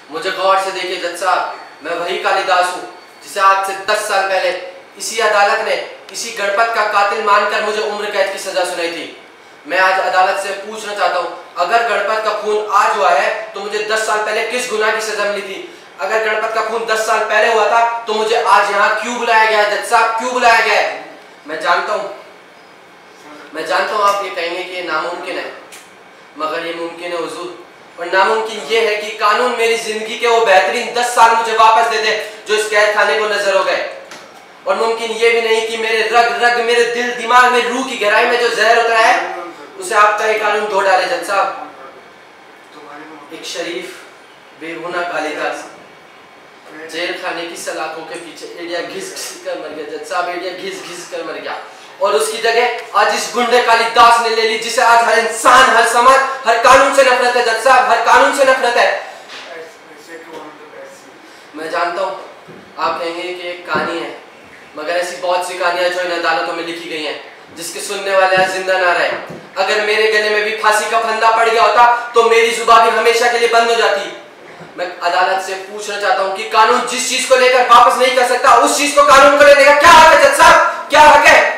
मुझे गौर से देखिए जज साहब, मैं वही कालिदास हूँ जिसे आज से 10 साल पहले इसी अदालत ने इसी गणपत का कातिल मानकर मुझे उम्र कैद की सजा सुनाई थी। मैं आज अदालत से पूछना चाहता हूँ, अगर गणपत का खून आज हुआ है तो मुझे 10 साल पहले किस गुनाह की सजा मिली थी? अगर गणपत का खून 10 साल पहले हुआ था तो मुझे आज यहाँ क्यों बुलाया गया है? जज साहब क्यों बुलाया गया है? मैं जानता हूँ आप ये कहेंगे कि ये नामुमकिन है, मगर ये मुमकिन है हुजूर। और नामुमकिन ये है कि कानून मेरी जिंदगी के वो बेहतरीन 10 साल मुझे वापस दे दे जो इस कैद खाने को नजर हो गए। और मुमकिन ये भी नहीं कि मेरे रग रग, मेरे दिल दिमाग में, रूह की गहराई में जो जहर उतरा है उसे आपका ये कानून धो डाले। जज साहब, एक शरीफ बेगुनाह कालिदास जेल खाने की सलाखों के पीछे एड़िया घिस घिस कर मर गया। जज साहब, एड़िया घिस घिस कर मर गया और उसकी जगह आज इस गुंडे कालिदास ने ले ली जिसे आज हर इंसान, हर समाज, हर कानून से नफरत है। जज साहब, हर कानून से नफरत है। मैं जानता हूँ आप कहेंगे कि एक कहानी है, मगर ऐसी बहुत सी कहानियां जो इन अदालतों में लिखी गई हैं जिसके सुनने वाले आज जिंदा ना रहे। अगर मेरे गले में भी फांसी का फंदा पड़ गया होता तो मेरी जुबान भी हमेशा के लिए बंद हो जाती। मैं अदालत से पूछना चाहता हूँ कि कानून जिस चीज को लेकर वापस नहीं कर सकता, उस चीज को कानून को लेने का क्या हक है? जज साहब, क्या हक है?